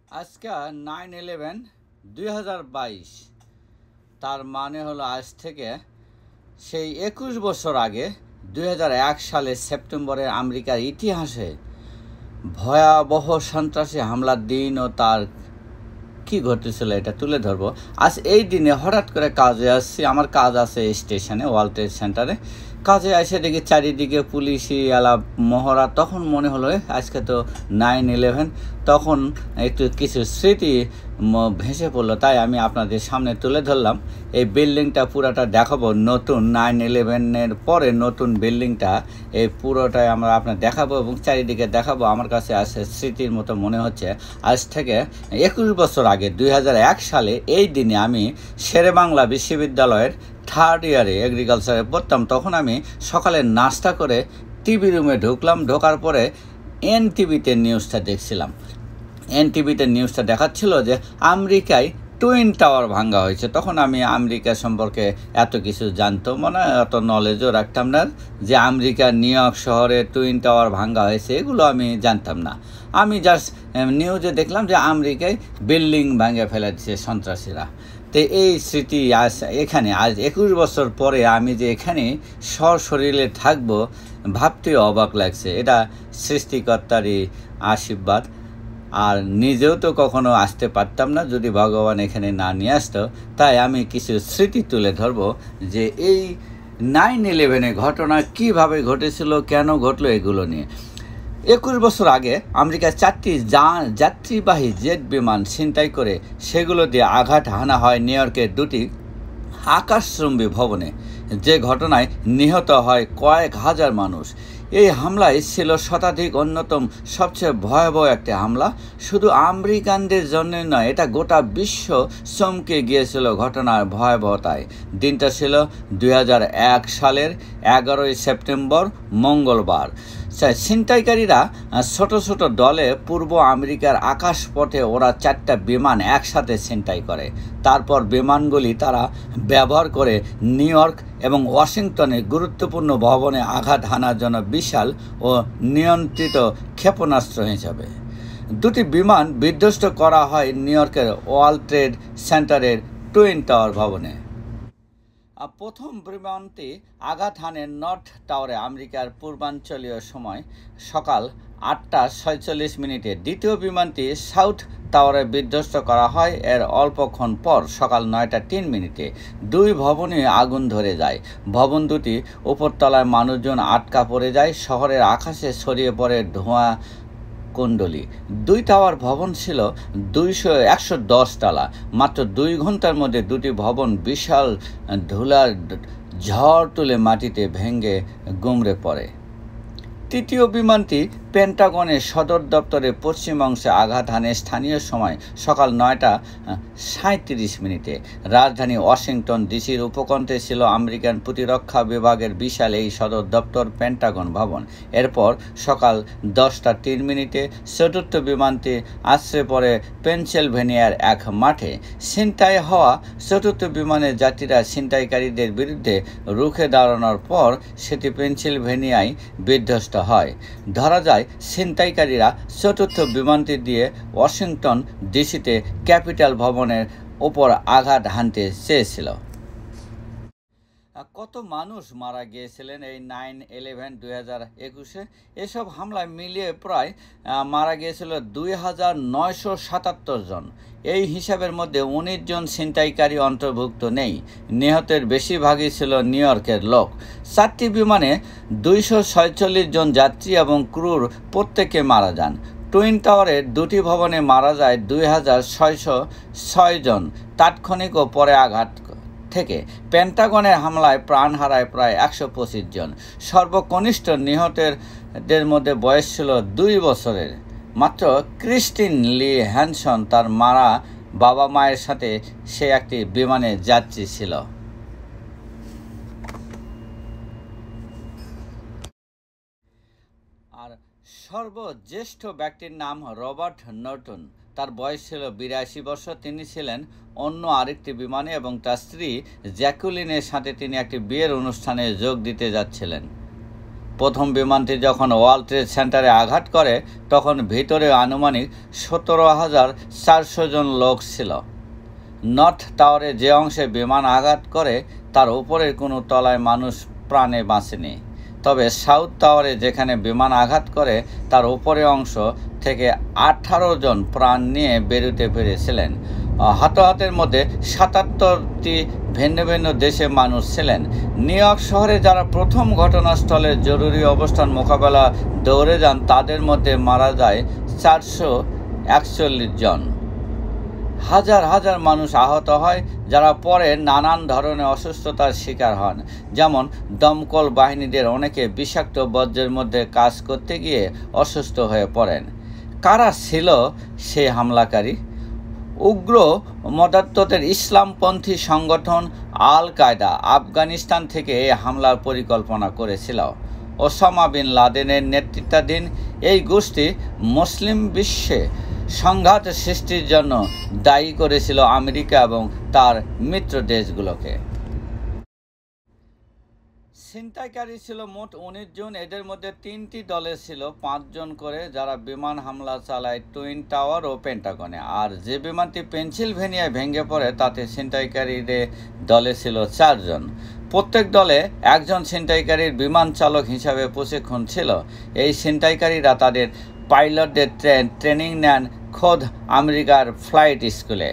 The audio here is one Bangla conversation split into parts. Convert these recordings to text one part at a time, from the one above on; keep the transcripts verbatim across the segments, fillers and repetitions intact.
আজকে নাইন ইলেভেন দুই হাজার বাইশ, তার মানে হলো আজ থেকে সেই একুশ বছর আগে দুই হাজার এক সালে সেপ্টেম্বরে আমেরিকার ইতিহাসে ভয়াবহ সন্ত্রাসী হামলার দিন ও তার কি ঘটেছিল এটা তুলে ধরবো। আজ এই দিনে হঠাৎ করে কাজে আসছি, আমার কাজ আছে স্টেশনে, ওয়ার্ল্ড ট্রেড সেন্টারে। কাজে এসে দেখি চারিদিকে পুলিশি এলা মহড়া। তখন মনে হলো আজকে তো নাইন ইলেভেন, তখন একটু কিছু স্মৃতি ভেসে পড়লো, তাই আমি আপনাদের সামনে তুলে ধরলাম। এই বিল্ডিংটা পুরোটা দেখাবো, নতুন নাইন ইলেভেনের পরে নতুন বিল্ডিংটা, এই পুরোটাই আমরা আপনার দেখাবো এবং চারিদিকে দেখাবো। আমার কাছে আসে স্মৃতির মতো মনে হচ্ছে আজ থেকে একুশ বছর আগে দুই হাজার এক সালে এই দিনে আমি শেরেবাংলা বিশ্ববিদ্যালয়ের থার্ড ইয়ারে এগ্রিকালচারে পড়তাম। তখন আমি সকালে নাস্তা করে টিভি রুমে ঢুকলাম। ঢোকার পরে এন টিভিতে নিউজটা দেখছিলাম। এন টিভিতে নিউজটা দেখাচ্ছিল যে আমেরিকায় টুইন টাওয়ার ভাঙ্গা হয়েছে। তখন আমি আমেরিকা সম্পর্কে এত কিছু জানতো মানে এত নলেজও রাখতাম না, যে আমেরিকার নিউ ইয়র্ক শহরে টুইন টাওয়ার ভাঙ্গা হয়েছে এগুলো আমি জানতাম না। আমি জাস্ট নিউজে দেখলাম যে আমেরিকায় বিল্ডিং ভাঙে ফেলেছে সন্ত্রাসীরা। তো এই স্মৃতি আজ এখানে, আজ একুশ বছর পরে আমি যে এখানে সশরীরে থাকবো ভাবতে অবাক লাগছে। এটা সৃষ্টিকর্তারই আশীর্বাদ। আর নিজেও তো কখনো আসতে পারতাম না যদি ভগবান এখানে না নিয়ে আসতো। তাই আমি কিছু স্মৃতি তুলে ধরবো যে এই নাইন ইলেভেনের ঘটনা কীভাবে ঘটেছিল, কেন ঘটলো এগুলো নিয়ে। একুশ বছর আগে আমেরিকার চারটি যাত্রীবাহী জেট বিমান ছিনতাই করে সেগুলো দিয়ে আঘাত হানা হয় নিউ ইয়র্কের দুটি আকাশচুম্বী ভবনে, যে ঘটনায় নিহত হয় কয়েক হাজার মানুষ। এই হামলায় ছিল শতাধিক অন্যতম সবচেয়ে ভয়াবহ একটি হামলা। শুধু আমেরিকানদের জন্য নয়, এটা গোটা বিশ্ব চমকে গিয়েছিল ঘটনার ভয়াবহতায়। দিনটা ছিল দুই হাজার এক সালের এগারোই সেপ্টেম্বর, মঙ্গলবার। ছিনতাইকারীরা ছোট ছোট দলে পূর্ব আমেরিকার আকাশপথে ওরা চারটা বিমান একসাথে ছিনতাই করে। তারপর বিমানগুলি তারা ব্যবহার করে নিউ ইয়র্ক এবং ওয়াশিংটনের গুরুত্বপূর্ণ ভবনে আঘাত হানার জন্য বিশাল ও নিয়ন্ত্রিত ক্ষেপণাস্ত্র হিসাবে দুটি বিমান বিধ্বস্ত করা হয় নিউ ইয়র্কের ওয়ার্ল্ড ট্রেড সেন্টারের টুইন টাওয়ার ভবনে। প্রথম বিমানটি আঘাত হানে নর্থ টাওয়ারে আমেরিকার পূর্বাঞ্চলীয় সময় সকাল আটটা ছয়চল্লিশ মিনিটে। দ্বিতীয় বিমানটি সাউথ টাওয়ারে বিধ্বস্ত করা হয় এর অল্পক্ষণ পর সকাল নয়টা তিন মিনিটে। দুই ভবনে আগুন ধরে যায়। ভবন দুটি উপরতলায় মানুষজন আটকা পড়ে যায়। শহরের আকাশে ছড়িয়ে পড়ে ধোঁয়া কুণ্ডলী। দুই টাওয়ার ভবন ছিল দুইশো একশো দশ তলা। মাত্র দুই ঘন্টার মধ্যে দুটি ভবন বিশাল ধুলার ঝড় তুলে মাটিতে ভেঙে গুমড়ে পড়ে। তৃতীয় বিমানটি পেন্টাগনের সদর দপ্তরে পশ্চিম অংশে আঘাত হানে স্থানীয় সময় সকাল নয়টা সাঁত্রিশ মিনিটে। রাজধানী ওয়াশিংটন ডিসির উপকণ্ঠে ছিল আমেরিকান প্রতিরক্ষা বিভাগের বিশাল এই সদর দপ্তর পেন্টাগন ভবন। এরপর সকাল দশটা তিন মিনিটে চতুর্থ বিমানটি আছড়ে পড়ে পেনসিলভেনিয়ার এক মাঠে। ছিনতাই হওয়া চতুর্থ বিমানের যাত্রীরা ছিনতাইকারীদের বিরুদ্ধে রুখে দাঁড়ানোর পর সেটি পেনসিলভেনিয়ায় বিধ্বস্ত হয়। ধরা যায় ছিনতাইকারীরা চতুর্থ বিমানটি দিয়ে ওয়াশিংটন ডিসিতে ক্যাপিটাল ভবনের ওপর আঘাত হানতে চেয়েছিল। কত মানুষ মারা গিয়েছিলেন এই নাইন ইলেভেন দুই হাজার একুশে? এসব হামলায় মিলিয়ে প্রায় মারা গিয়েছিল দুই হাজার নয়শো সাতাত্তর জন। এই হিসাবের মধ্যে উনিশ জন ছিনতাইকারী অন্তর্ভুক্ত নেই। নিহতের বেশিরভাগই ছিল নিউ ইয়র্কের লোক। চারটি বিমানে দুইশো ছয়চল্লিশ জন যাত্রী এবং ক্রুর প্রত্যেকে মারা যান। টুইন টাওয়ারের দুটি ভবনে মারা যায় দুই হাজার ছয়শো ছয় জন তাৎক্ষণিক ও পরে আঘাত থেকে। পেন্টাগনের হামলায় প্রাণ হারায় প্রায় একশো পঁচিশ জন। সর্বকনিষ্ঠ নিহতদের মধ্যে বয়স ছিল দুই বছরের মাত্র ক্রিস্টিন লি হ্যানসন। তার মারা বাবা মায়ের সাথে সে একটি বিমানে যাত্রী ছিল। আর সর্বজ্যেষ্ঠ ব্যক্তির নাম রবার্ট নর্টন। তার বয়স ছিল বিরাশি বছর। তিনি ছিলেন অন্য আরেকটি বিমানে এবং তার স্ত্রী জ্যাকুলিনের সাথে তিনি একটি বিয়ের অনুষ্ঠানে যোগ দিতে যাচ্ছিলেন। প্রথম বিমানটি যখন ওয়ার্ল্ড ট্রেড সেন্টারে আঘাত করে তখন ভিতরে আনুমানিক সতেরো হাজার চারশো জন লোক ছিল। নর্থ টাওয়ারে যে অংশে বিমান আঘাত করে তার উপরের কোনো তলায় মানুষ প্রাণে বাঁচেনি, তবে সাউথ টাওয়ারে যেখানে বিমান আঘাত করে তার উপরের অংশ থেকে আঠারো জন প্রাণ নিয়ে বেরোতে পেরেছিলেন। হতাহতের মধ্যে সাতাত্তরটি ভিন্ন ভিন্ন দেশে মানুষ ছিলেন। নিউ ইয়র্ক শহরে যারা প্রথম ঘটনাস্থলে জরুরি অবস্থান মোকাবেলা দৌড়ে যান তাদের মধ্যে মারা যায় চারশো একচল্লিশ জন। হাজার হাজার মানুষ আহত হয়, যারা পরে নানান ধরনের অসুস্থতার শিকার হন। যেমন দমকল বাহিনীদের অনেকে বিষাক্ত বর্জ্যের মধ্যে কাজ করতে গিয়ে অসুস্থ হয়ে পড়েন। কারা ছিল সেই হামলাকারী? উগ্র মতাত্ত্বের ইসলামপন্থী সংগঠন আল কায়দা আফগানিস্তান থেকে এই হামলার পরিকল্পনা করেছিল। ওসামা বিন লাদেনের নেতৃত্বাধীন এই গোষ্ঠী মুসলিম বিশ্বে সংঘাত সৃষ্টির জন্য দায়ী করেছিল আমেরিকা এবং তার মিত্র দেশগুলোকে। ছিনতাইকারী ছিল মোট উনিশ জন। এদের মধ্যে তিনটি দলে ছিল পাঁচজন করে, যারা বিমান হামলা চালায় টুইন টাওয়ার ও পেন্টাগনে। আর যে বিমানটি পেনসিলভেনিয়ায় ভেঙে পড়ে তাতে ছিনতাইকারীদের দলে ছিল চারজন। প্রত্যেক দলে একজন ছিনতাইকারীর বিমান চালক হিসাবে প্রশিক্ষণ ছিল। এই ছিনতাইকারীরা তাদের পাইলটদের ট্রেন ট্রেনিং নেন খোদ আমেরিকার ফ্লাইট স্কুলে।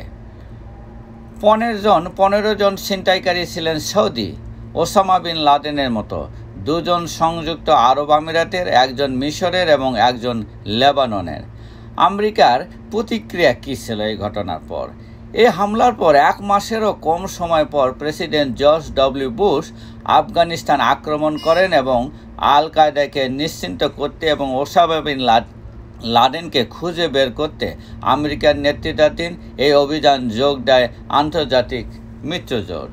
পনেরো জন পনেরো জন ছিনতাইকারী ছিলেন সৌদি, ওসামা বিন লাদেনের মতো। দুজন সংযুক্ত আরব আমিরাতের, একজন মিশরের এবং একজন লেবাননের। আমেরিকার প্রতিক্রিয়া কী ছিল এই ঘটনার পর? এই হামলার পর এক মাসেরও কম সময় পর President George W Bush Afghanistan আক্রমণ করেন এবং আল কায়দাকে নিশ্চিন্ত করতে এবং ওসামা বিন লাদেনকে খুঁজে বের করতে আমেরিকার নেতৃত্বাধীন এই অভিযান যোগ দেয় আন্তর্জাতিক মিত্রজোট।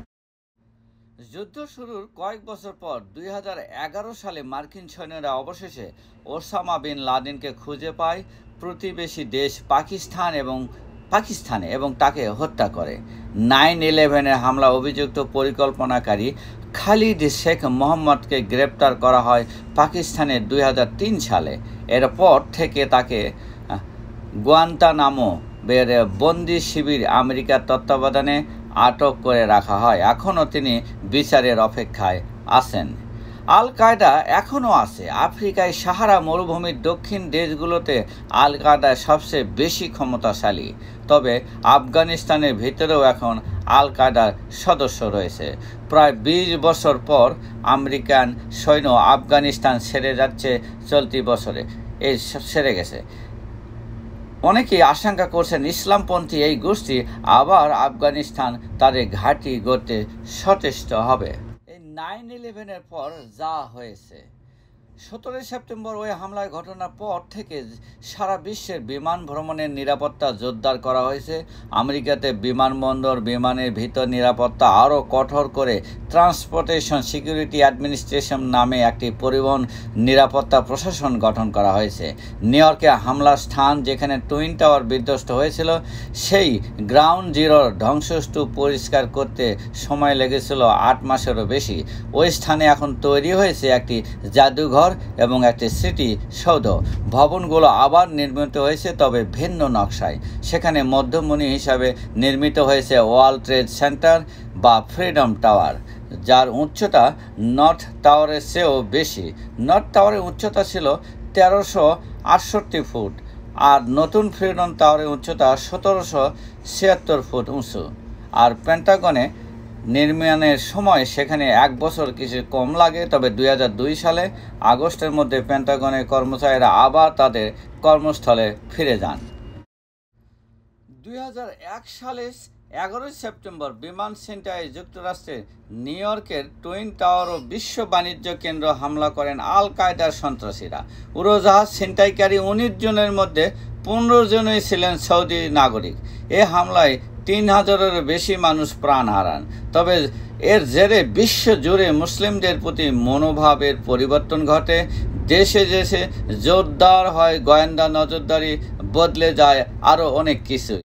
যুদ্ধ শুরুর কয়েক বছর পর দুই হাজার এগারো সালে মার্কিন সৈন্যরা অবশেষে ওসামা বিন লাদেনকে খুঁজে পায় প্রতিবেশী দেশ পাকিস্তান এবং পাকিস্তানে এবং তাকে হত্যা করে। নাইন ইলেভেনের হামলা অভিযুক্ত পরিকল্পনাকারী খালিদ শেখ মোহাম্মদকে গ্রেপ্তার করা হয় পাকিস্তানের দুই হাজার তিন সালে। এরপর থেকে তাকে গুয়ান্তানামো বের বন্দি শিবির আমেরিকার তত্ত্বাবধানে আটক করে রাখা হয়। এখনও তিনি বিচারের অপেক্ষায় আছেন। আল কায়দা এখনও আছে আফ্রিকায়। সাহারা মরুভূমির দক্ষিণ দেশগুলোতে আল কায়দা সবচেয়ে বেশি ক্ষমতাশালী, তবে আফগানিস্তানের ভিতরেও এখন আল কায়দার সদস্য রয়েছে। প্রায় বিশ বছর পর আমেরিকান সৈন্য আফগানিস্তান ছেড়ে যাচ্ছে চলতি বছরে, এই সেরে গেছে। অনেকেই আশঙ্কা করছেন ইসলামপন্থী এই গোষ্ঠী আবার আফগানিস্তান তাদের ঘাঁটি গড়তে সচেষ্ট হবে। এই নাইন ইলেভেনের পর যা হয়েছে, সতেরোই সেপ্টেম্বর ওই হামলার ঘটনার পর থেকে সারা বিশ্বের বিমান ভ্রমণের নিরাপত্তা জোরদার করা হয়েছে। আমেরিকাতে বিমানবন্দর, বিমানের ভিতর নিরাপত্তা আরও কঠোর করে ট্রান্সপোর্টেশন সিকিউরিটি অ্যাডমিনিস্ট্রেশন নামে একটি পরিবহন নিরাপত্তা প্রশাসন গঠন করা হয়েছে। নিউ ইয়র্কে হামলার স্থান যেখানে টুইন টাওয়ার বিধ্বস্ত হয়েছিল, সেই গ্রাউন্ড জিরোর ধ্বংসস্তূপ পরিষ্কার করতে সময় লেগেছিল আট মাসেরও বেশি। ওই স্থানে এখন তৈরি হয়েছে একটি জাদুঘর এবং একটি স্মৃতি সৌধ। ভবনগুলো আবার নির্মিত হয়েছে, তবে ভিন্ন নকশায়। সেখানে মধ্যমণি হিসাবে নির্মিত হয়েছে ওয়ার্ল্ড ট্রেড সেন্টার বা ফ্রিডম টাওয়ার, যার উচ্চতা নর্থ টাওয়ারের চেয়েও বেশি। নর্থ টাওয়ারের উচ্চতা ছিল তেরোশো আটষট্টি ফুট আর নতুন ফ্রিডম টাওয়ারের উচ্চতা সতেরোশো ছিয়াত্তর ফুট উঁচু। আর পেন্টাগনে নির্মাণের সময় সেখানে এক বছর কিছু কম লাগে, তবে দুই হাজার দুই সালে আগস্টের মধ্যে পেন্টাগনের কর্মচারীরা আবার তাদের কর্মস্থলে ফিরে যান। দুই হাজার এক সালে এগারোই সেপ্টেম্বর বিমান ছিনতাইয়ে যুক্তরাষ্ট্রের নিউ ইয়র্কের টুইন টাওয়ার ও বিশ্ব বাণিজ্য কেন্দ্র হামলা করেন আল কায়দার সন্ত্রাসীরা। উড়োজাহাজ ছিনতাইকারী উনিশ জনের মধ্যে পনেরো জনই ছিলেন সৌদি নাগরিক। এ হামলায় তিন হাজারেরও বেশি মানুষ প্রাণ হারান। তবে এর জেরে বিশ্ব জুড়ে মুসলিমদের প্রতি মনোভাবের পরিবর্তন ঘটে। দেশে দেশে জোরদার হয় গোয়েন্দা নজরদারি, বদলে যায় আরও অনেক কিছু।